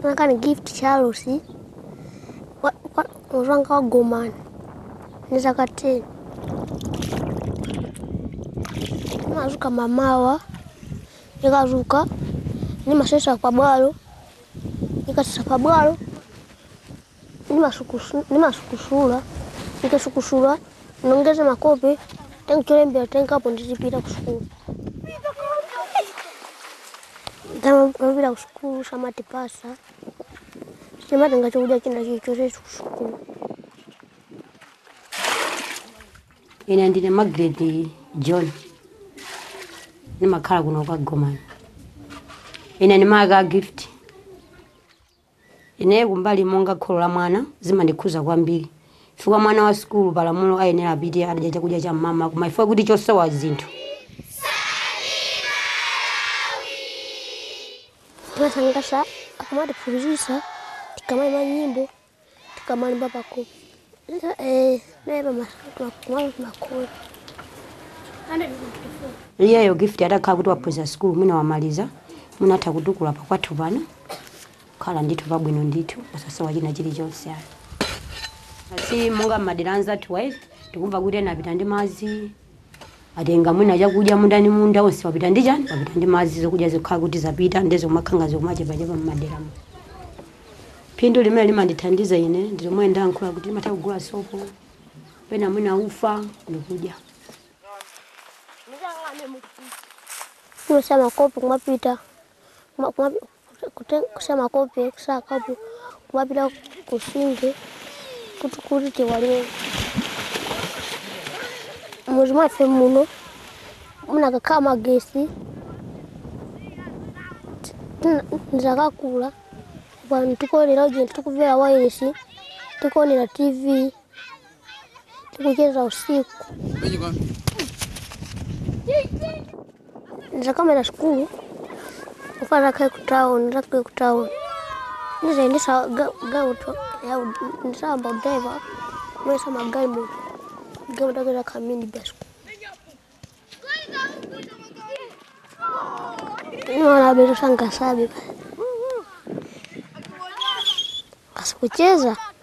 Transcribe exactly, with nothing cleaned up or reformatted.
Naka ni gift charusi. Uranga wa gomani. Niza kate. Mazuka mamawa. Nika zuka. Ni masesa kwa bwalo. Nika sesa kwa bwalo. Ni masukusula. Nika sukusula. Nongeza makope. Tengu cholembe tenga hapo ndizipita kushukuru. Tama mpira kushukuru sama tipasa. Sema tengachokuja kinda kichore kushukuru. Ina ndine Margaret John. Ni makala kuno kwa gomani. Ina ni maga gift. Ine kumbali monga kolola mwana zima ndikuza kwambiri. Fuka mwana wa school balamulo ayenera abidi ajaja kuja cha mama kumaifa kuti chosawa zinthu. Tunasangasa akamata pulizisa tikamali manyimbo tikamali baba ko. Eh, neba masatu kumali makuru. Iya yo gift ataka kuti wapoza school mwina wamaliza. Mwina atakudukula pa kwathu bana. Kala ndithu pabwino ndithu osasa wachina chili chonse. Asi monga madiranza twice tukumva kuti napita ndi mazi atenga mwina chakudya mundani munda onse wapita ndi chani wapita ndi mazi zokudya zokhala kuti zapita ndezo makhanga zokumache paje pa maderamu. Phindu limene limandithandiza ine ndilomwe ndayankhula kuti mata kugula sopo pena mwina ufa ndikudya. Kusema kopi kumapita kusema kopi kusaka kopi kumapita kusinge kutukuri tiwale muzima femuno muna kama gesi nzakakula bwana tukolera uje tukuvera wireless tukonera T V tukucheza usiku nzakamera skulu ufana kai kutao nzakwe kutao nize ndisa gauto ya ndisamba driver mwesa magari mo gauda gada kamini basku Nona beto sanga sabi kasikucheza